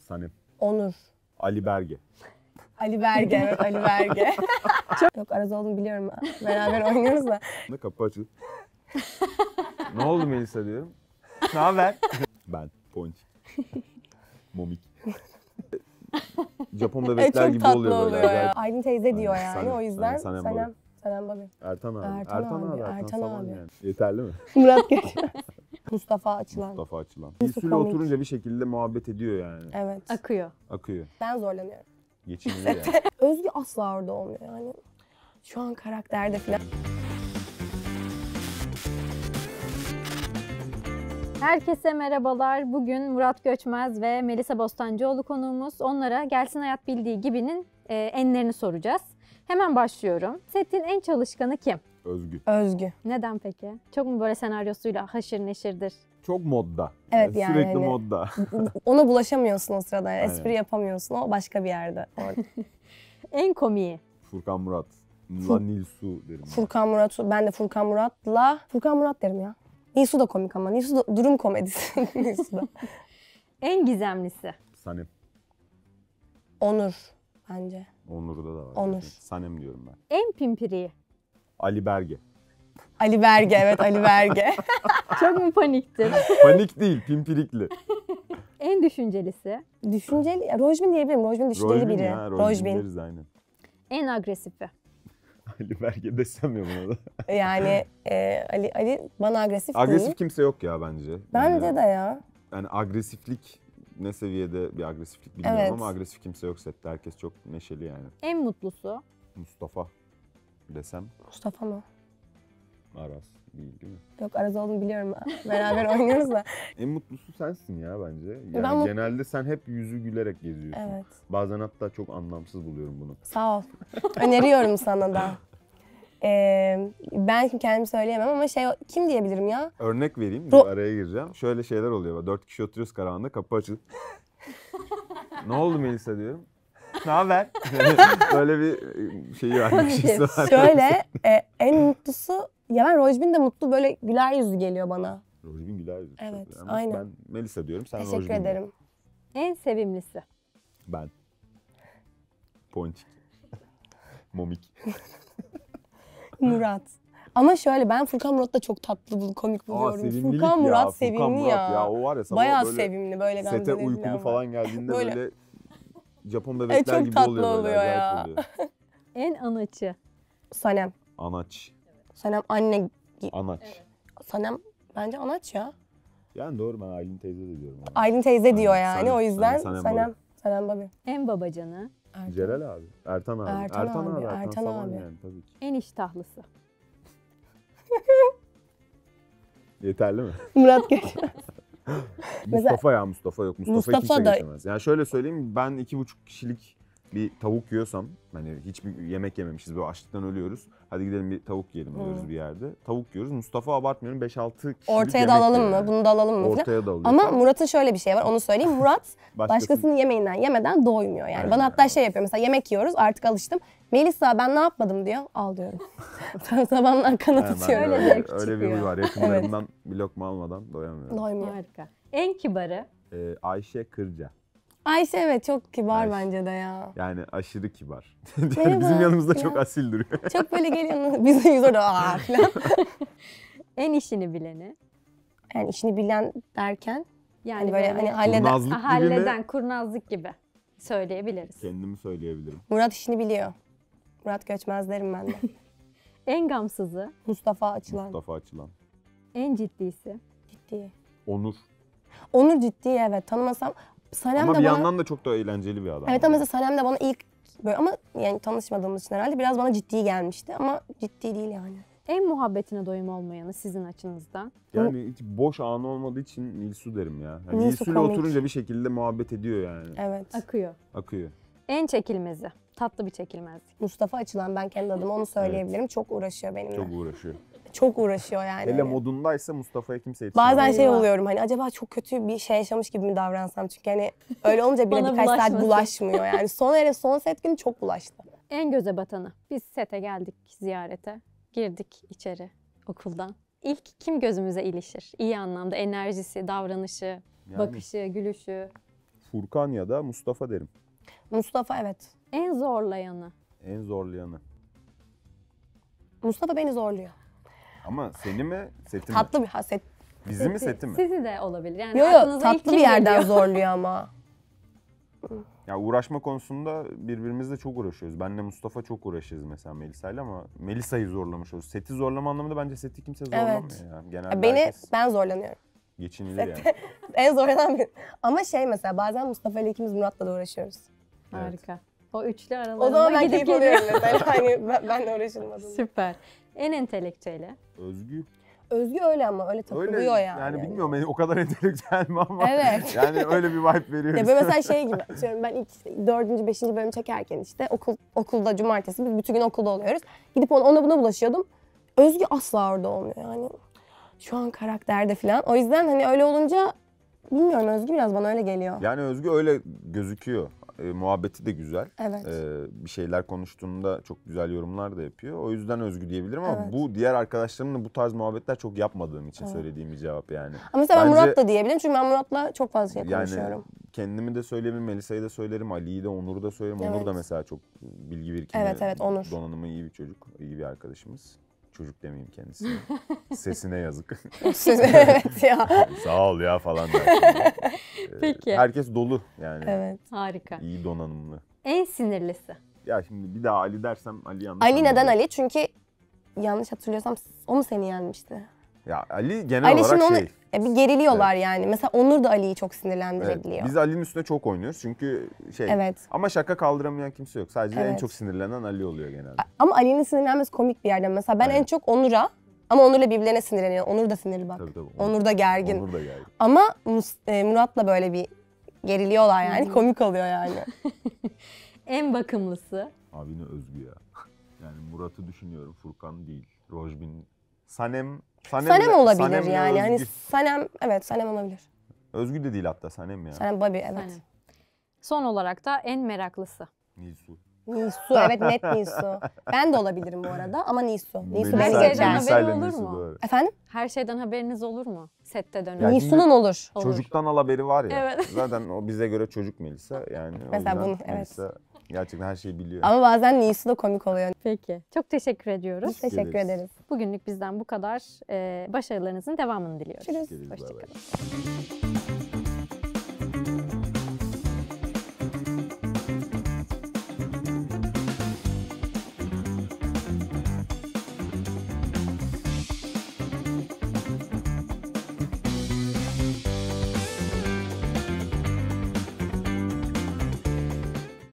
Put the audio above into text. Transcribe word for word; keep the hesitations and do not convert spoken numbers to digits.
Sanem. Onur. Ali Berge. Ali Berge, evet Ali Berge. Çok... Yok Araz olduğunu biliyorum. Beraber oynuyoruz da. Kapı açıl. Ne oldu Melisa diyorum. Ne haber? Ben. Ponçik. Momik. Japon bebekler çok gibi tatlı oluyor böyle. oluyor ya. Aylin teyze diyor Aynen, yani Sanem, o yüzden Sanem, Sanem, Sanem Sanem Babi. Ertan abi. Ertan abi, Ertan, Ertan Saman abi. yani. Yeterli mi? Murat Göçmez. Mustafa Açılan. Mustafa Açılan. Nasıl İlsü'yle komik. oturunca bir şekilde muhabbet ediyor yani. Evet. Akıyor. Akıyor. Ben zorlanıyorum. Geçinilir yani. Özgü asla orada olmuyor yani. Şu an karakterde falan. Herkese merhabalar. Bugün Murat Göçmez ve Melisa Bostancıoğlu konuğumuz. Onlara Gelsin Hayat Bildiği Gibi'nin e, enlerini soracağız. Hemen başlıyorum. Setin en çalışkanı kim? Özgü. Özgü. Neden peki? Çok mu böyle senaryosuyla haşır neşirdir? Çok modda. Evet yani Sürekli hani- modda. Ona bulaşamıyorsun o sırada. Yani. Aynen. Espri yapamıyorsun. O başka bir yerde. Orada. En komiği? Furkan Murat. Fur- La Nilsu derim. ben. Furkan Murat. Ben de Furkan Murat'la. Furkan Murat derim ya. Nisu da komik ama. Nisu da durum komedisi. Nisu da. En gizemlisi? Sanem. Onur bence. Onur'da da var. Onur. Sanem diyorum ben. En pimpiriği? Ali Berge. Ali Berge, evet Ali Berge. Çok mu paniktir? Panik değil, pimpirikli. En düşüncelisi? Düşünceli. ya, Rojbin diyebilirim. Rojbin düşünceli Rojbin biri. ya, Rojbin Rojbin. deriz aynen. En agresifi? Ali Berge desem ya buna da. Yani e, Ali Ali bana agresif, Agresif değil. kimse yok ya bence. Bence Yani- de ya. Yani agresiflik ne seviyede bir agresiflik bilmiyorum Evet. ama agresif kimse yok sette. Herkes çok neşeli yani. En mutlusu? Mustafa desem Mustafa mı? Aras değil değil mi? Yok Araz olduğunu biliyorum. Beraber oynuyoruz da. En mutlusu sensin ya bence. Yani Ben mut- genelde sen hep yüzü gülerek geziyorsun. Evet. Bazen hatta çok anlamsız buluyorum bunu. Sağ ol. Öneriyorum sana da. Ee, ben kendimi söyleyemem ama şey kim diyebilirim ya? Örnek vereyim, Ro- bir araya gireceğim. Şöyle şeyler oluyor. Bak, dört kişi oturuyoruz karavanda, kapı açılır. Ne oldu Melisa diyorum. Ne haber? Böyle bir şeyi var. Bir şeysi var. Şöyle e, en mutlusu ya ben Rojbin de mutlu böyle güler yüzlü geliyor bana. Rojbin güler yüzlü. Evet, Ama aynen. Ben Melisa diyorum, sen Teşekkür Rojbin de. ederim. En sevimlisi? Ben. Ponçik. Momik. Murat. Ama şöyle ben Furkan Murat'ı da çok tatlı, bul- komik buluyorum. sevimlilik Furkan ya, Murat Furkan sevimli Murat ya. ya. O var ya sabah Bayağı böyle sevimli böyle sete gamzeleri uykulu falan var. falan geldiğinde böyle, Böyle. Japon bebekler çok gibi tatlı oluyor böyle. oluyor acayip ya. oluyor. En anaçı? Sanem. Anaç. Sanem anne. Anaç. Sanem bence anaç ya. Yani doğru, ben Aylin teyze de diyorum. Anaç. Aylin teyze diyor Aynen, yani Sanem, o yüzden Sanem, Sanem. Sanem Sanem Babi. En babacanı? Ertan. Celal abi. Ertan abi. Ertan abi, Ertan, Ertan Saman abi. yani tabii ki. En iştahlısı? Yeterli mi? Murat Göçmez. Mustafa ya Mustafa yok. Mustafa, Mustafa kimse da- geçemez. Yani şöyle söyleyeyim, ben iki buçuk kişilik bir tavuk yiyorsam, hani hiçbir yemek yememişiz, böyle açlıktan ölüyoruz. Hadi gidelim bir tavuk yiyelim diyoruz Hmm. bir yerde. Tavuk yiyoruz. Mustafa abartmıyorum beş altı kişilik Ortaya yemek da alalım yiyor mı? yani. Bunu da alalım mı? falan. Ortaya da alıyor. Ama Murat'ın şöyle bir şey var onu söyleyeyim. Murat Başkasının- başkasının yemeğinden yemeden doymuyor yani. Aynen. Bana hatta şey yapıyor mesela yemek yiyoruz artık alıştım. Melisa ben ne yapmadım diyor. Al diyorum. Tabandan kanat Yani ben atıyorum. de Öyle öyle, zevk öyle bir çıkıyor. huy var. Yakınlarımdan bir lokma almadan doyamıyorum. Doymuyor. Harika. En kibarı? Ee, Ayşe Kırca. Ayşe evet çok kibar Ayşe. bence de ya. Yani aşırı kibar. Merhaba. Bizim yanımızda Ya. çok asil duruyor. Çok böyle geliyor bizim yüz orada aa falan. En işini bileni? Yani işini bilen derken Yani hani böyle hani halleden. Kurnazlık Ha, gibi halleden, mi? kurnazlık gibi söyleyebiliriz. Kendimi söyleyebilirim. Murat işini biliyor. Murat Göçmez derim ben de. En gamsızı? Mustafa Açılan. Mustafa Açılan. En ciddisi? Ciddi. Onur. Onur ciddi evet tanımasam. Sanem Ama de bir bana... yandan da çok da eğlenceli bir adam. Evet ama mesela Sanem de bana ilk böyle ama yani tanışmadığımız için herhalde biraz bana ciddi gelmişti ama ciddi değil yani. En muhabbetine doyum olmayanı sizin açınızdan? Yani hiç boş anı olmadığı için Nilsu derim ya. Yani Nilsu Nilsu'yla komik. oturunca bir şekilde muhabbet ediyor yani. Evet. Akıyor. Akıyor. En çekilmezi? Tatlı bir çekilmezlik. Mustafa Açılan ben kendi adıma onu söyleyebilirim. Çok uğraşıyor benimle. Çok Çok, uğraşıyor. uğraşıyor yani. Hele Hani. modundaysa Mustafa'ya kimse yetişemez. Bazen şey Eyvah. oluyorum hani acaba çok kötü bir şey yaşamış gibi mi davransam çünkü hani öyle olunca bile Bana birkaç saat bulaşmasın. bulaşmıyor yani. Son hele son set günü çok bulaştı. En göze batanı? Biz sete geldik ziyarete. Girdik içeri okuldan. İlk kim gözümüze ilişir? İyi anlamda enerjisi, davranışı, Yani bakışı, gülüşü. Furkan ya da Mustafa derim. Mustafa evet. En zorlayanı. En zorlayanı. Mustafa beni zorluyor. Ama seni mi, seti mi? Tatlı bir haset. Bizi mi, seti mi? Sizi de olabilir. Yani Yo yo aklınıza ilk tatlı bir kim yerden geliyor? zorluyor ama. Ya uğraşma konusunda birbirimizle çok uğraşıyoruz. Benle Mustafa çok uğraşırız mesela Melisa'yla ama Melisa'yı zorlamış oluruz. Seti zorlama anlamında bence seti kimse zorlamıyor Evet. ya. Genelde Beni herkes ben zorlanıyorum. geçinilir Sette yani. en zorlanan benim. Ama şey mesela bazen Mustafa ile ikimiz Murat'la da uğraşıyoruz. Harika. O üçlü O zaman aralarında ben gidip keyif alıyorum geliyor. mesela. Hani ben, ben de uğraşırım adımla. Süper. En entelektüeli. Özgü. Özgü öyle ama öyle takılıyor Öyle yani. yani bilmiyorum o kadar entelektüel mi ama Evet. yani öyle bir vibe veriyoruz. Ya böyle mesela şey gibi, atıyorum ben ilk işte dördüncü, beşinci bölüm çekerken işte okul okulda cumartesi biz bütün gün okulda oluyoruz. Gidip ona, ona buna bulaşıyordum. Özgü asla orada olmuyor yani. Şu an karakterde falan. O yüzden hani öyle olunca bilmiyorum Özgü biraz bana öyle geliyor. Yani Özgü öyle gözüküyor. E, muhabbeti de güzel. Evet. E, bir şeyler konuştuğunda çok güzel yorumlar da yapıyor. O yüzden Özgü diyebilirim ama Evet. bu diğer arkadaşlarımla bu tarz muhabbetler çok yapmadığım için Evet. söylediğim bir cevap yani. Ama mesela ben Bence- Murat da diyebilirim çünkü ben Murat'la çok fazla şey Yani konuşuyorum. kendimi de söyleyebilirim, Melisa'yı da söylerim, Ali'yi de, Onur'u da söylerim. Onur Evet. da mesela çok bilgi birikimi, Evet, evet, Onur. donanımı iyi bir çocuk, iyi bir arkadaşımız. Çocuk demeyeyim kendisine. Sesine yazık. Evet ya. Sağ ol ya falan der. Ee, Peki. Herkes dolu yani. Evet. Harika. İyi donanımlı. En sinirlisi. Ya şimdi bir daha Ali dersem Ali yanlış Ali neden anladı. Ali? Çünkü yanlış hatırlıyorsam o mu seni yenmişti? Ya Ali genel Ali şimdi olarak onu şey. e, bir geriliyorlar yani. Mesela Onur da Ali'yi çok sinirlendirebiliyor. Evet, biz Ali'nin üstüne çok oynuyoruz çünkü şey. Evet. Ama şaka kaldıramayan kimse yok. Sadece en Evet. çok sinirlenen Ali oluyor genelde. Ama Ali'nin sinirlenmesi komik bir yerden. Mesela ben Aynen. en çok Onur'a ama Onur'la birbirlerine sinirleniyor. Onur da sinirli bak. Tabii tabii. Onur da gergin. Onur da geldi. Ama Mus- e, Murat'la böyle bir geriliyorlar yani. Komik oluyor yani. En bakımlısı. Abi yine Özgü ya. Yani Murat'ı düşünüyorum. Furkan değil. Rojbin. Sanem. Sanem, Sanem olabilir Sanem'le yani. Hani Özgü. Sanem, evet Sanem olabilir. Özgü de değil hatta Sanem ya. Sanem Bobby, evet. Sanem. Son olarak da en meraklısı. Nilsu. Nisu, evet net Nisu. Ben de olabilirim bu arada ama Nisu. Nisu beni Melisa- geçer. Melisa- haberi ile olur Nilsu mu? böyle. Efendim? Her şeyden haberiniz olur mu? Sette dönüyor. Ya Nisu'nun olur. Olur. Çocuktan al haberi var ya. Evet. Zaten o bize göre çocuk Melisa. Yani o Mesela yüzden bunu, evet. Melisa gerçekten her şeyi biliyor. Ama bazen Nisu da komik oluyor. Peki. Çok teşekkür ediyoruz. Biz teşekkür ederiz. ederiz. Bugünlük bizden bu kadar. Ee, başarılarınızın devamını diliyoruz. Görüşürüz. Geliriz, bay bay. Hoşçakalın.